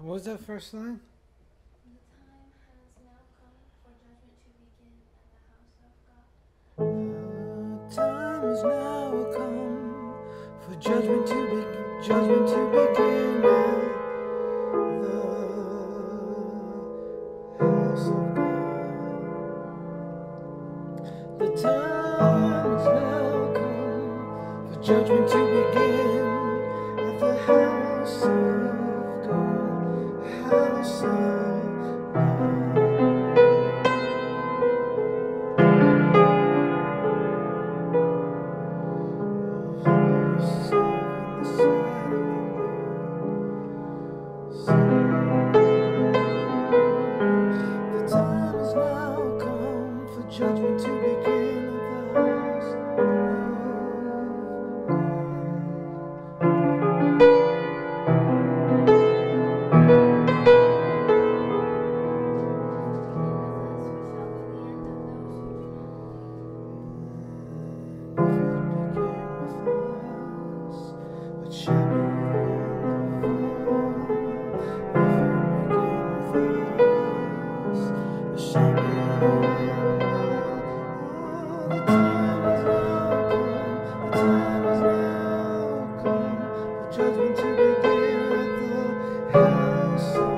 What was that first line? The time has now come for judgment to begin. Judgment to begin at the house of God. The time has now come for judgment to begin at the house of God. House of God. Judgment to begin at the house of what shall be the judgment to begin at the house of